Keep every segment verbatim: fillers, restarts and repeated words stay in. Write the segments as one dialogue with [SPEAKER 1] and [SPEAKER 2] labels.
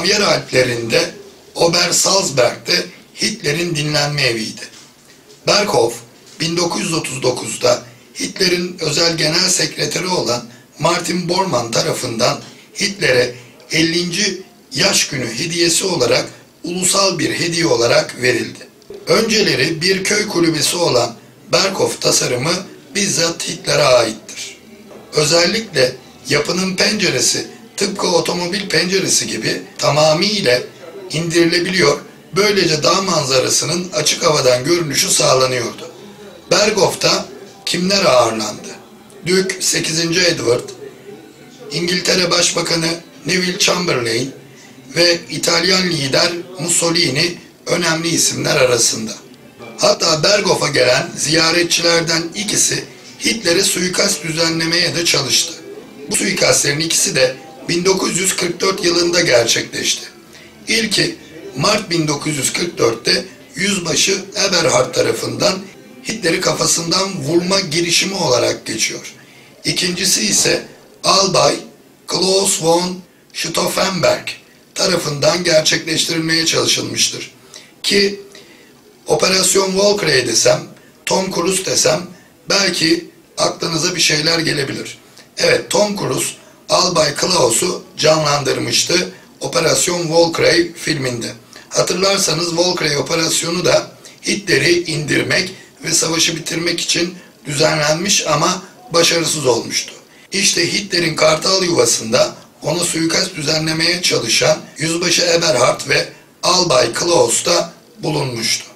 [SPEAKER 1] Bavyera Alplerinde Obersalzberg'de Hitler'in dinlenme eviydi. Berghof, bin dokuz yüz otuz dokuzda Hitler'in özel genel sekreteri olan Martin Bormann tarafından Hitler'e ellinci yaş günü hediyesi olarak ulusal bir hediye olarak verildi. Önceleri bir köy kulübesi olan Berghof tasarımı bizzat Hitler'e aittir. Özellikle yapının penceresi tıpkı otomobil penceresi gibi tamamıyla indirilebiliyor, böylece dağ manzarasının açık havadan görünüşü sağlanıyordu. Berghof'ta kimler ağırlandı? Dük sekizinci Edward, İngiltere Başbakanı Neville Chamberlain ve İtalyan lider Mussolini önemli isimler arasında. Hatta Berghof'a gelen ziyaretçilerden ikisi Hitler'e suikast düzenlemeye de çalıştı. Bu suikastlerin ikisi de bin dokuz yüz kırk dört yılında gerçekleşti. İlki Mart bin dokuz yüz kırk dörtte Yüzbaşı Eberhard tarafından Hitler'i kafasından vurma girişimi olarak geçiyor. İkincisi ise Albay Klaus von Stauffenberg tarafından gerçekleştirilmeye çalışılmıştır. Ki Operasyon Valkyrie desem, Tom Cruise desem belki aklınıza bir şeyler gelebilir. Evet, Tom Cruise Albay Klaus'u canlandırmıştı Operasyon Valkyrie filminde. Hatırlarsanız Valkyrie operasyonu da Hitler'i indirmek ve savaşı bitirmek için düzenlenmiş ama başarısız olmuştu. İşte Hitler'in Kartal yuvasında ona suikast düzenlemeye çalışan Yüzbaşı Eberhard ve Albay Klaus da bulunmuştu.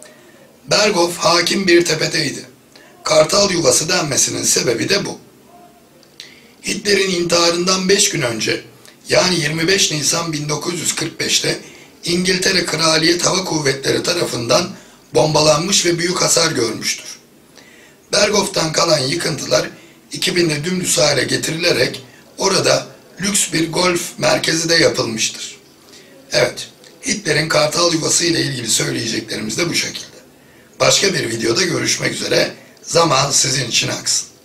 [SPEAKER 1] Berghof hakim bir tepedeydi. Kartal yuvası denmesinin sebebi de bu. Hitler'in intiharından beş gün önce, yani yirmi beş Nisan bin dokuz yüz kırk beşte İngiltere Kraliyet Hava Kuvvetleri tarafından bombalanmış ve büyük hasar görmüştür. Berghof'tan kalan yıkıntılar iki binde dümdüz hale getirilerek orada lüks bir golf merkezi de yapılmıştır. Evet, Hitler'in Kartal yuvası ile ilgili söyleyeceklerimiz de bu şekilde. Başka bir videoda görüşmek üzere. Zaman sizin için aksın.